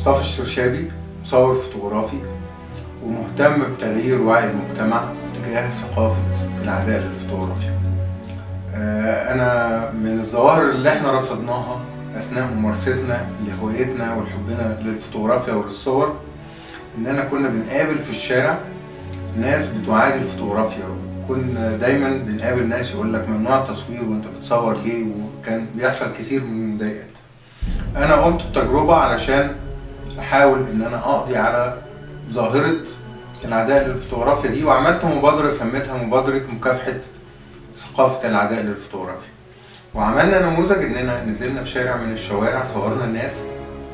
مصطفى الشرشابي، مصور فوتوغرافي ومهتم بتغيير وعي المجتمع تجاه ثقافة العداء للفوتوغرافيا. أنا من الظواهر اللي احنا رصدناها أثناء ممارستنا لهوايتنا وحبنا للفوتوغرافيا وللصور إننا كنا بنقابل في الشارع ناس بتعادي الفوتوغرافيا، وكنا دايما بنقابل ناس يقول لك ممنوع التصوير وانت بتصور ليه، وكان بيحصل كتير من المضايقات. أنا قمت بتجربة علشان أحاول إن أنا أقضي على ظاهرة العداء للفوتوغرافيا دي، وعملت مبادرة سميتها مبادرة مكافحة ثقافة العداء للفوتوغرافيا. وعملنا نموذج إننا نزلنا في شارع من الشوارع، صورنا الناس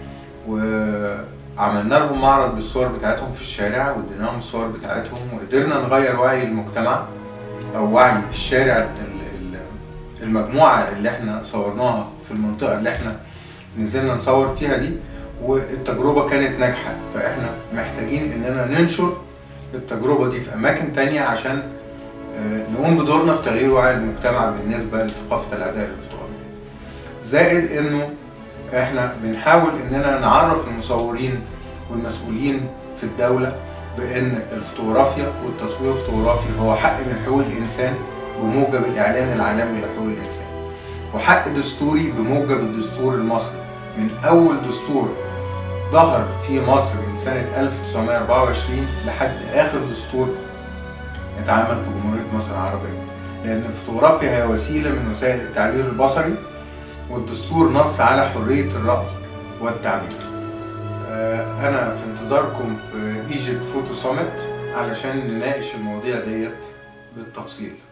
وعملنا لهم معرض بالصور بتاعتهم في الشارع واديناهم الصور بتاعتهم، وقدرنا نغير وعي المجتمع أو وعي الشارع، المجموعة اللي احنا صورناها في المنطقة اللي احنا نزلنا نصور فيها دي، والتجربة كانت ناجحة. فاحنا محتاجين اننا ننشر التجربة دي في اماكن تانية عشان نقوم بدورنا في تغيير وعي المجتمع بالنسبة لثقافة العداء للفوتوغرافيا. زائد انه احنا بنحاول اننا نعرف المصورين والمسؤولين في الدولة بان الفوتوغرافيا والتصوير الفوتوغرافي هو حق من حقوق الانسان بموجب الاعلان العالمي لحقوق الانسان، وحق دستوري بموجب الدستور المصري. من أول دستور ظهر في مصر من سنة 1924 لحد آخر دستور اتعمل في جمهورية مصر العربية، لأن الفوتوغرافيا هي وسيلة من وسائل التعبير البصري، والدستور نص على حرية الرأي والتعبير. أنا في انتظاركم في ايجيبت فوتو سامت علشان نناقش المواضيع ديت بالتفصيل.